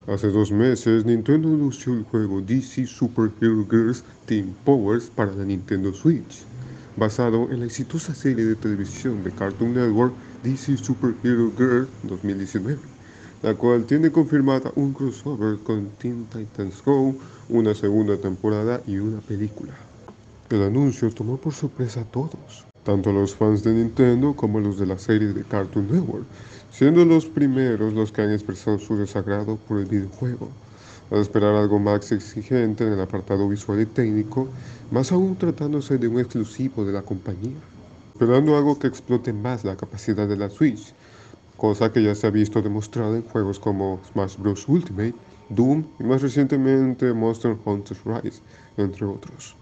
Hace 2 meses, Nintendo anunció el juego DC Super Hero Girls Team Powers para la Nintendo Switch, basado en la exitosa serie de televisión de Cartoon Network DC Super Hero Girls 2019, la cual tiene confirmada un crossover con Teen Titans Go, una segunda temporada y una película. El anuncio tomó por sorpresa a todos, tanto a los fans de Nintendo como a los de la serie de Cartoon Network, siendo los primeros los que han expresado su desagrado por el videojuego, al esperar algo más exigente en el apartado visual y técnico, más aún tratándose de un exclusivo de la compañía, esperando algo que explote más la capacidad de la Switch, cosa que ya se ha visto demostrada en juegos como Smash Bros. Ultimate, Doom y más recientemente Monster Hunter Rise, entre otros.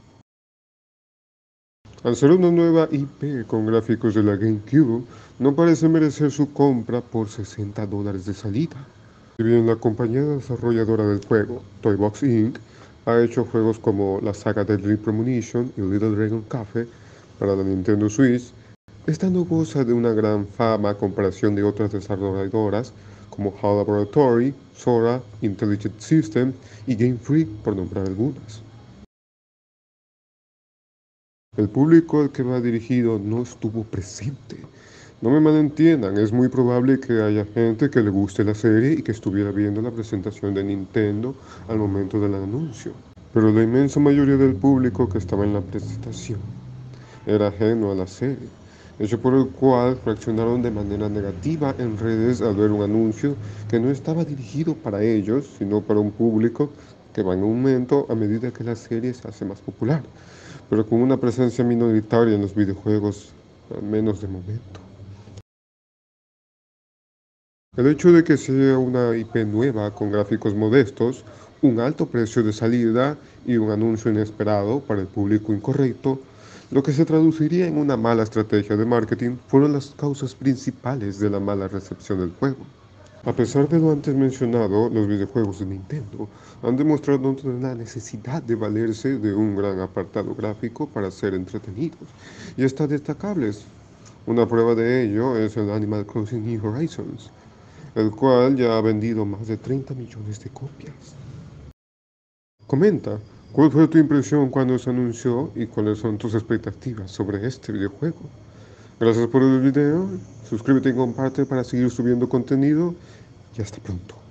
Al ser una nueva IP con gráficos de la GameCube, no parece merecer su compra por $60 de salida. Si bien la compañía desarrolladora del juego, Toybox Inc., ha hecho juegos como la saga de Deadly Premonition y Little Dragon Cafe para la Nintendo Switch, esta no goza de una gran fama a comparación de otras desarrolladoras como HAL Laboratory, Sora, Intelligent Systems y Game Freak, por nombrar algunas. El público al que va dirigido no estuvo presente. No me malentiendan, es muy probable que haya gente que le guste la serie y que estuviera viendo la presentación de Nintendo al momento del anuncio. Pero la inmensa mayoría del público que estaba en la presentación era ajeno a la serie, hecho por el cual reaccionaron de manera negativa en redes al ver un anuncio que no estaba dirigido para ellos, sino para un público que va en aumento a medida que la serie se hace más popular, pero con una presencia minoritaria en los videojuegos, al menos de momento. El hecho de que sea una IP nueva con gráficos modestos, un alto precio de salida y un anuncio inesperado para el público incorrecto, lo que se traduciría en una mala estrategia de marketing, fueron las causas principales de la mala recepción del juego. A pesar de lo antes mencionado, los videojuegos de Nintendo han demostrado la necesidad de valerse de un gran apartado gráfico para ser entretenidos y hasta destacables. Una prueba de ello es el Animal Crossing New Horizons, el cual ya ha vendido más de 30 millones de copias. Comenta, ¿cuál fue tu impresión cuando se anunció y cuáles son tus expectativas sobre este videojuego? Gracias por el video, suscríbete y comparte para seguir subiendo contenido y hasta pronto.